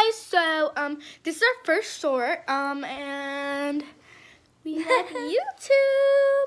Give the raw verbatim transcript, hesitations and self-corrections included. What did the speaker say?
guys, so um this is our first short, um and we have YouTube.